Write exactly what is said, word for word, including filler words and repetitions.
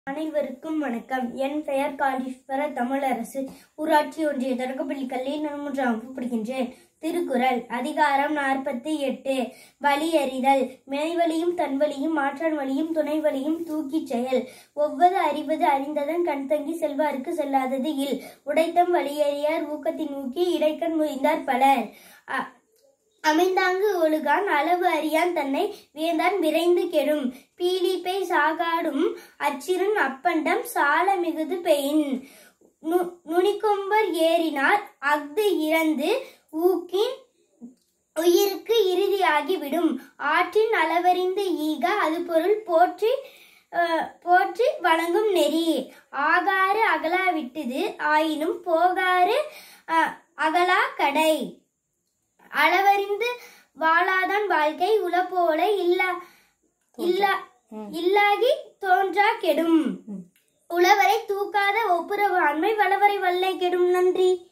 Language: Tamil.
அனைவருக்கும் வணக்கம். என் பெயர் காளீஸ்வர தமிழரசு. ஊராட்சி ஒன்றிய தொடக்கப்பள்ளி கல்வியில் மூன்றாம் வகுப்பு படிக்கின்றேன். திருக்குறள் அதிகாரம் நாற்பத்தி எட்டு. வலியறிதல். மெய்வலியும் தன்வலியும் மாற்றான் வலியும் துணை வலியும் தூக்கிச் செயல். ஒவ்வது அறிவது அறிந்ததன் கண்தங்கி செல்வாருக்கு செல்லாதது இல். உடைத்தம் வலியறியார் ஊக்கத்தின் ஊக்கி இடைக்கண் முறிந்தார் பலர். அமைந்தாங்கு ஒழுகான் அளவு அறியான் தன்னை வேந்தான் விரைந்து கெடும். பீலிப்பை சாகாடும் அச்சிறுன் அப்பண்டம் சால மிகுது பெயின். நுனிக்கொம்பர் ஏறினார் அஃது இறந்து ஊக்கின் உயிருக்கு இறுதியாகி விடும். ஆற்றின் அளவறிந்து ஈக அது பொருள் போற்றி போற்றி வழங்கும் நெறி. ஆகாறு அகலா விட்டது ஆயினும் போகாறு அகலா கடை. அளவறிந்து வாழாதான் வாழ்க்கை உளப்போல இல்லா இல்லா இல்லாகி தோன்றா கெடும். உழவரை தூக்காத ஒப்புரவு ஆண்மை வளவரை வல்லை கெடும். நன்றி.